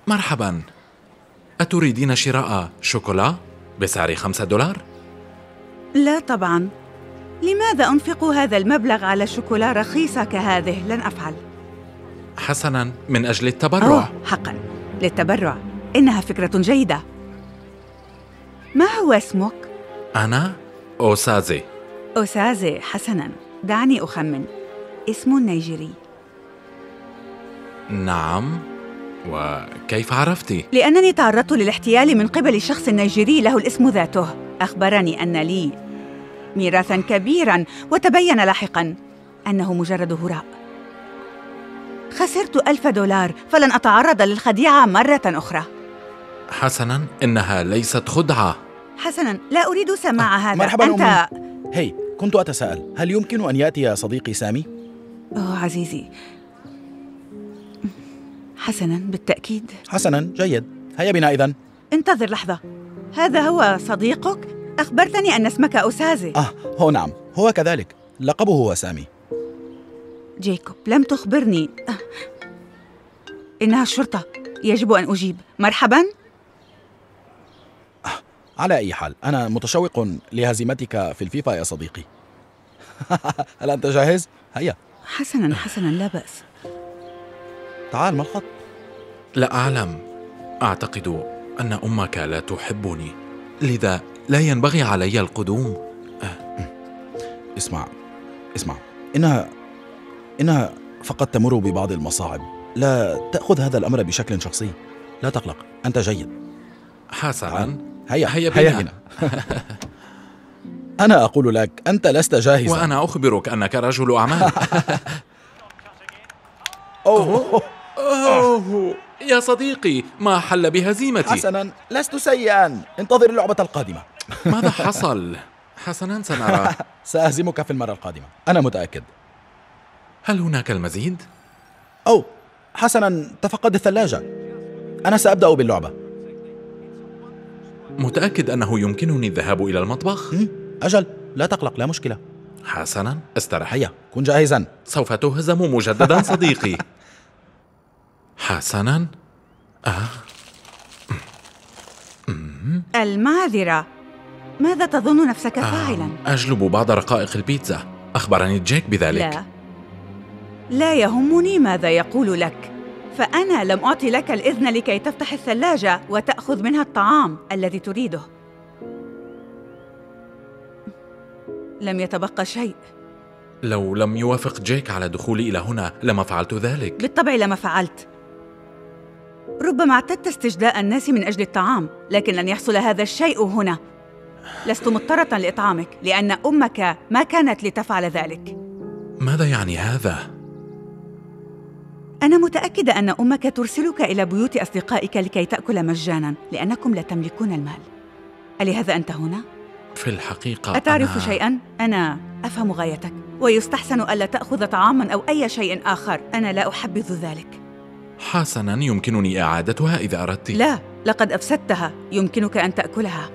مرحبا، أتريدين شراء شوكولا بسعر $5؟ لا طبعاً. لماذا أنفق هذا المبلغ على شوكولا رخيصة كهذه؟ لن أفعل. حسناً، من أجل التبرع. حقاً، للتبرع. إنها فكرة جيدة. ما هو اسمك؟ أنا أوسازي. أوسازي، حسناً. دعني أخمن. اسم نيجيري. نعم، وكيف عرفتِ؟ لأنني تعرضت للاحتيال من قبل شخص نيجيري له الاسم ذاته. أخبرني أن لي ميراثاً كبيراً، وتبين لاحقاً أنه مجرد هراء. خسرت $1000، فلن أتعرض للخديعة مرة أخرى. حسناً، إنها ليست خدعة. حسناً، لا أريد سماع هذا. مرحباً أنت أمي. هي، كنت أتساءل، هل يمكن أن يأتي صديقي سامي؟ عزيزي. حسناً، بالتأكيد. حسناً، جيد. هيا بنا إذن. انتظر لحظة. هذا هو صديقك؟ أخبرتني أن اسمك أوسازي. هو نعم، هو كذلك. لقبه هو سامي. جيكوب، لم تخبرني. إنها الشرطة. يجب أن أجيب. مرحباً. على أي حال، أنا متشوق لهزيمتك في الفيفا يا صديقي. هل أنت جاهز؟ هيا. حسناً حسناً، لا بأس. تعال، ما الخط؟ لا أعلم. أعتقد أن أمك لا تحبني، لذا لا ينبغي علي القدوم. اسمع، إنها فقط تمر ببعض المصاعب. لا تأخذ هذا الأمر بشكل شخصي. لا تقلق، أنت جيد. حسناً، هيا بنا. أنا أقول لك، أنت لست جاهزا. وأنا أخبرك أنك رجل أعمال. أوه يا صديقي، ما حل بهزيمتي؟ حسناً، لست سيئاً. انتظر اللعبة القادمة. ماذا حصل؟ حسناً، سنرى. سأهزمك في المرة القادمة، أنا متأكد. هل هناك المزيد؟ حسناً، تفقد الثلاجة. أنا سأبدأ باللعبة. متأكد أنه يمكنني الذهاب إلى المطبخ؟ أجل، لا تقلق، لا مشكلة. حسناً، استرح. هيا، كن جاهزاً. سوف تهزم مجدداً صديقي. حسناً. المعذرة. ماذا تظن نفسك فاعلاً؟ أجلب بعض رقائق البيتزا. أخبرني جيك بذلك. لا يهمني ماذا يقول لك، فأنا لم أعطي لك الإذن لكي تفتح الثلاجة وتأخذ منها الطعام الذي تريده. لم يتبقى شيء. لو لم يوافق جيك على دخولي إلى هنا لما فعلت ذلك. بالطبع لما فعلت. ربما اعتدت استجداء الناس من أجل الطعام، لكن لن يحصل هذا الشيء هنا. لست مضطرة لإطعامك لأن أمك ما كانت لتفعل ذلك. ماذا يعني هذا؟ أنا متأكدة أن أمك ترسلك إلى بيوت أصدقائك لكي تأكل مجاناً لأنكم لا تملكون المال. ألهذا أنت هنا؟ في الحقيقة أتعرف شيئاً؟ أنا أفهم غايتك، ويستحسن ألا تأخذ طعاماً أو أي شيء آخر. أنا لا أحبذ ذلك. حسناً، يمكنني إعادتها إذا أردت. لا، لقد أفسدتها. يمكنك أن تأكلها.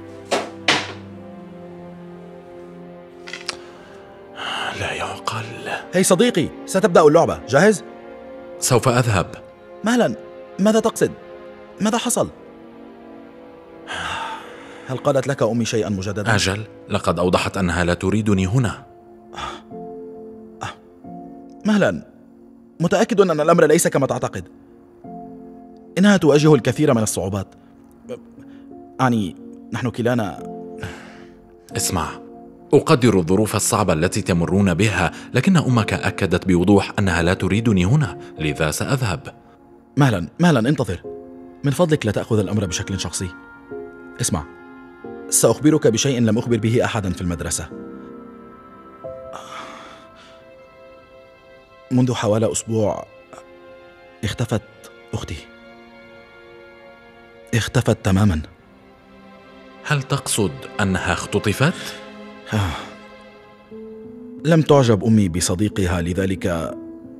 لا يعقل. هي صديقي، ستبدأ اللعبة. جاهز؟ سوف أذهب. مهلا، ماذا تقصد؟ ماذا حصل؟ هل قالت لك أمي شيئا مجددا؟ أجل، لقد أوضحت أنها لا تريدني هنا. مهلا، متأكد أن الأمر ليس كما تعتقد. إنها تواجه الكثير من الصعوبات. نحن كلانا. اسمع، أقدر الظروف الصعبة التي تمرون بها، لكن أمك أكدت بوضوح أنها لا تريدني هنا، لذا سأذهب. مهلا، انتظر. من فضلك لا تأخذ الأمر بشكل شخصي. اسمع، سأخبرك بشيء لم أخبر به أحدا في المدرسة. منذ حوالي أسبوع اختفت أختي. اختفت تماما. هل تقصد أنها اختطفت؟ لم تعجب أمي بصديقها، لذلك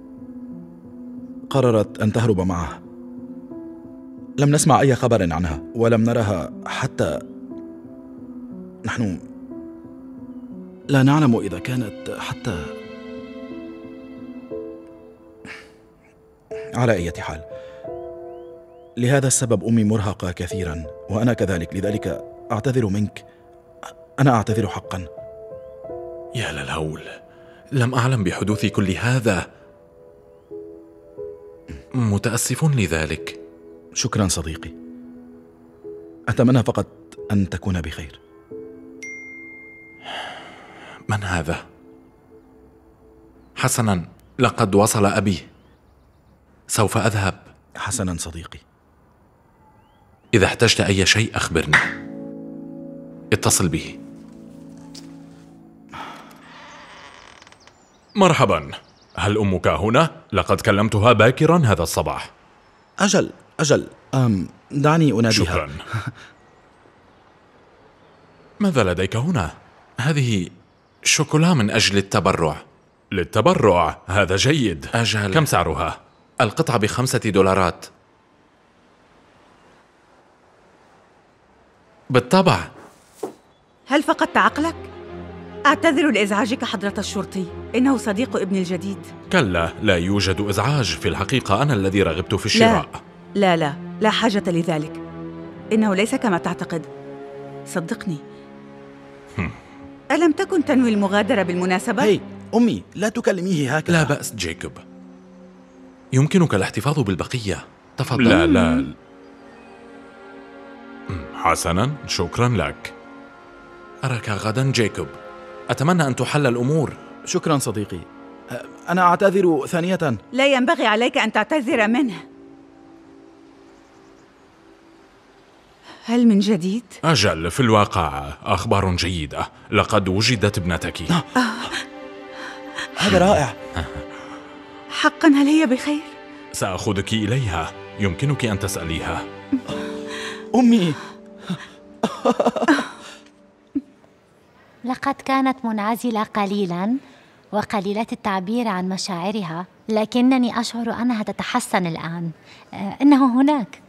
قررت أن تهرب معه. لم نسمع أي خبر عنها ولم نرها حتى. نحن لا نعلم إذا كانت حتى. على أي حال، لهذا السبب أمي مرهقة كثيرا وأنا كذلك، لذلك أعتذر منك. أنا أعتذر حقا. يا للهول، لم أعلم بحدوث كل هذا. متأسف لذلك. شكرا صديقي، أتمنى فقط أن تكون بخير. من هذا؟ حسنا، لقد وصل أبي، سوف أذهب. حسنا صديقي، إذا احتجت أي شيء أخبرني، اتصل به. مرحبا، هل أمك هنا؟ لقد كلمتها باكرا هذا الصباح. أجل، دعني أناديها. شكرا. ماذا لديك هنا؟ هذه شوكولا من أجل التبرع. للتبرع؟ هذا جيد. أجل. كم سعرها؟ القطعة $5. بالطبع. هل فقدت عقلك؟ أعتذر لإزعاجك حضرة الشرطي، إنه صديق ابني الجديد. كلا، لا يوجد إزعاج، في الحقيقة أنا الذي رغبت في الشراء. لا حاجة لذلك، إنه ليس كما تعتقد، صدقني. ألم تكن تنوي المغادرة بالمناسبة؟ هي أمي، لا تكلميه هكذا. لا بأس جيكوب، يمكنك الاحتفاظ بالبقية. تفضل. لا. حسنا، شكرا لك. أراك غدا جيكوب، أتمنى أن تحل الأمور. شكرا صديقي، أنا أعتذر ثانية. لا ينبغي عليك أن تعتذر منه. هل من جديد؟ أجل، في الواقع أخبار جيدة، لقد وجدت ابنتك. هذا رائع. حقا، هل هي بخير؟ سأخذك إليها، يمكنك أن تسأليها. أمي. لقد كانت منعزلة قليلاً وقليلة التعبير عن مشاعرها، لكنني أشعر أنها تتحسن الآن. إنه هناك.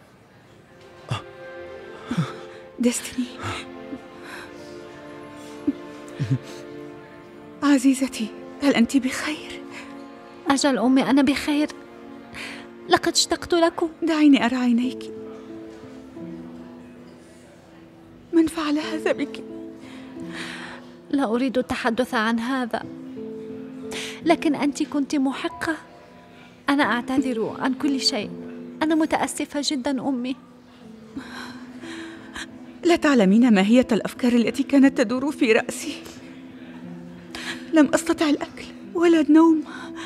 ديستني عزيزتي، هل أنت بخير؟ أجل أمي، أنا بخير، لقد اشتقت لكم. دعيني أرى عينيك. من فعل هذا بك؟ لا أريد التحدث عن هذا، لكن أنت كنت محقة. أنا أعتذر عن كل شيء، أنا متأسفة جدا أمي. لا تعلمين ماهية الأفكار التي كانت تدور في رأسي. لم أستطع الأكل ولا النوم.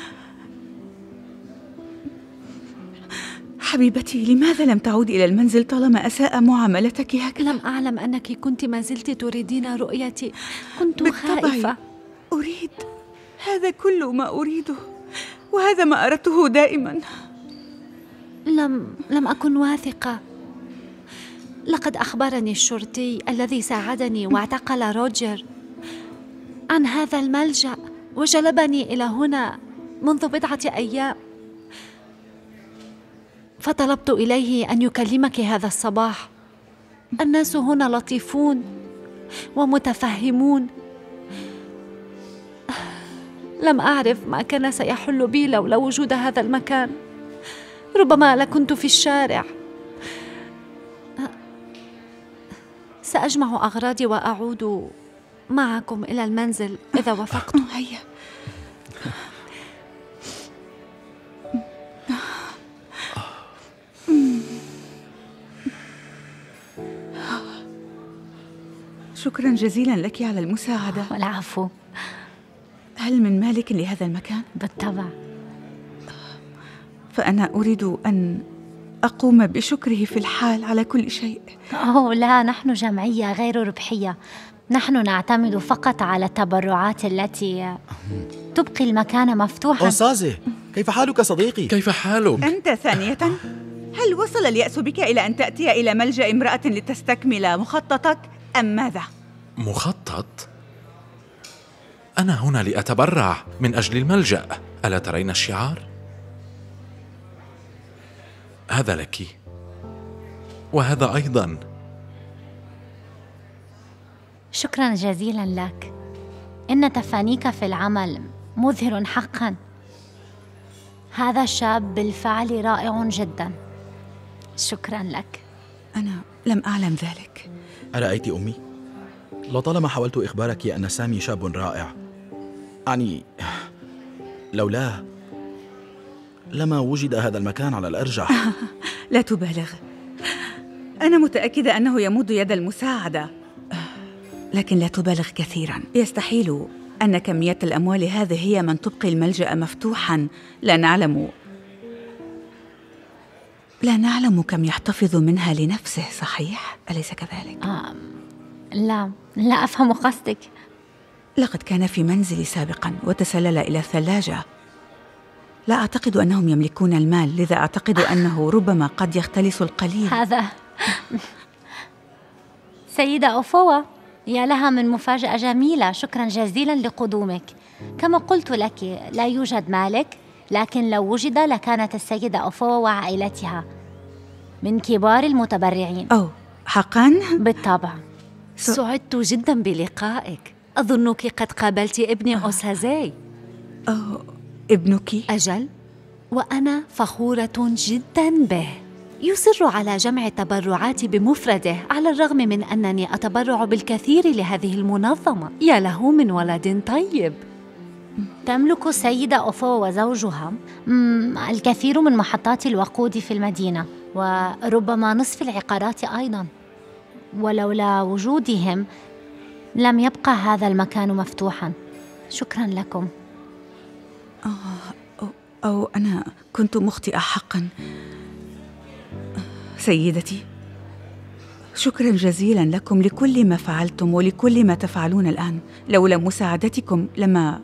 حبيبتي، لماذا لم تعودي إلى المنزل طالما أساء معاملتك هكذا؟ لم أعلم أنك كنت ما زلت تريدين رؤيتي، كنت بالطبع خائفة. أريد، هذا كل ما أريده، وهذا ما أردته دائما. لم أكن واثقة. لقد أخبرني الشرطي الذي ساعدني واعتقل روجر عن هذا الملجأ وجلبني إلى هنا منذ بضعة أيام، فطلبت إليه أن يكلمك هذا الصباح. الناس هنا لطيفون ومتفهمون. لم أعرف ما كان سيحل بي لولا وجود هذا المكان. ربما لكنت في الشارع. سأجمع أغراضي وأعود معكم إلى المنزل إذا وافقت. هيا. شكرا جزيلا لك على المساعدة. والعفو. هل من مالك لهذا المكان؟ بالطبع. فأنا أريد أن أقوم بشكره في الحال على كل شيء. لا، نحن جمعية غير ربحية، نحن نعتمد فقط على التبرعات التي تبقي المكان مفتوحا. أستاذي، كيف حالك صديقي؟ كيف حالك؟ أنت ثانية، هل وصل اليأس بك إلى أن تأتي إلى ملجأ امرأة لتستكمل مخططك أم ماذا؟ مخطط؟ أنا هنا لأتبرع من أجل الملجأ، ألا ترين الشعار؟ هذا لك، وهذا أيضاً. شكراً جزيلاً لك، إن تفانيك في العمل مذهل حقاً. هذا الشاب بالفعل رائع جداً. شكرا لك. أنا لم أعلم ذلك. أرأيت أمي؟ لطالما حاولت إخبارك أن سامي شاب رائع، يعني لولاه لما وجد هذا المكان على الأرجح. لا تبالغ، أنا متأكدة أنه يمد يد المساعدة، لكن لا تبالغ كثيراً. يستحيل أن كمية الأموال هذه هي من تبقي الملجأ مفتوحاً. لا نعلم كم يحتفظ منها لنفسه، صحيح؟ أليس كذلك؟ لا أفهم قصدك. لقد كان في منزلي سابقاً وتسلل إلى الثلاجة. لا أعتقد أنهم يملكون المال، لذا أعتقد أنه ربما قد يختلس القليل. هذا سيدة أوفوا، يا لها من مفاجأة جميلة. شكرا جزيلا لقدومك. كما قلت لك لا يوجد مالك، لكن لو وجد لكانت السيدة أوفوا وعائلتها من كبار المتبرعين. أوه حقا؟ بالطبع. سعدت جدا بلقائك. أظنك قد قابلت ابني أوسازي. ابنك؟ أجل، وأنا فخورة جدا به. يصر على جمع التبرعات بمفرده، على الرغم من أنني أتبرع بالكثير لهذه المنظمة. يا له من ولد طيب. تملك السيدة أوفو وزوجها الكثير من محطات الوقود في المدينة، وربما نصف العقارات أيضا، ولولا وجودهم لم يبقى هذا المكان مفتوحا. شكرا لكم. أو أنا كنت مخطئة حقا. سيدتي، شكرا جزيلا لكم لكل ما فعلتم ولكل ما تفعلون الآن. لولا مساعدتكم لما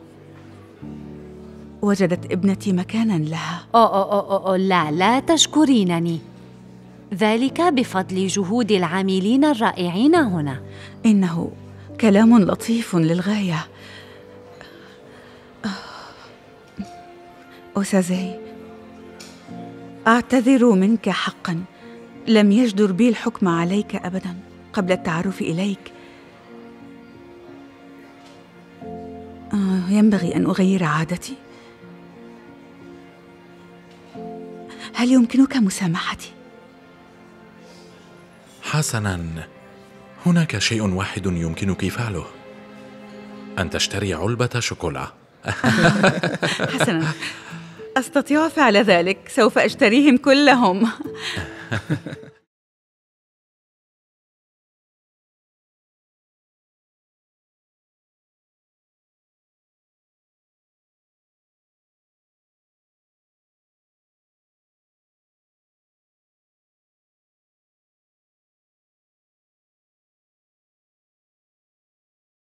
وجدت ابنتي مكانا لها. لا تشكرينني، ذلك بفضل جهود العاملين الرائعين هنا. إنه كلام لطيف للغاية. أوسازي، أعتذر منك حقا. لم يجدر بي الحكم عليك أبدا قبل التعرف إليك. ينبغي أن أغير عادتي. هل يمكنك مسامحتي؟ حسناً، هناك شيء واحد يمكنك فعله، أن تشتري علبة شوكولا. حسناً، أستطيع فعل ذلك. سوف أشتريهم كلهم.